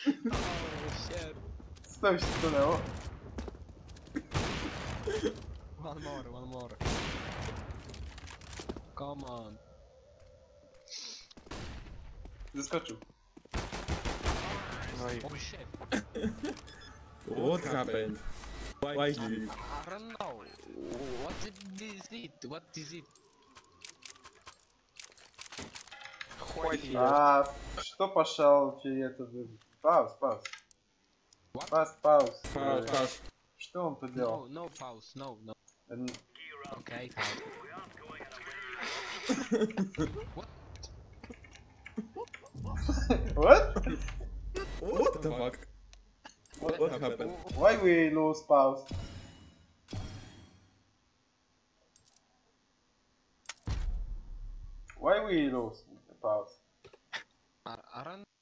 Oh shit. Co tam się stanęło? One more. Come on. Zeskoczył. No i... Oh shit. What happened? Why did you? I don't know. What is it? Хватит. А, что пошел, че это вы? Пауз. What? Пауз. Pass. Что он поделал? No pause, no. Н- Okay, pause. What? What? What the fuck? What happened? Why we lose pause? Why we lose pause? I don't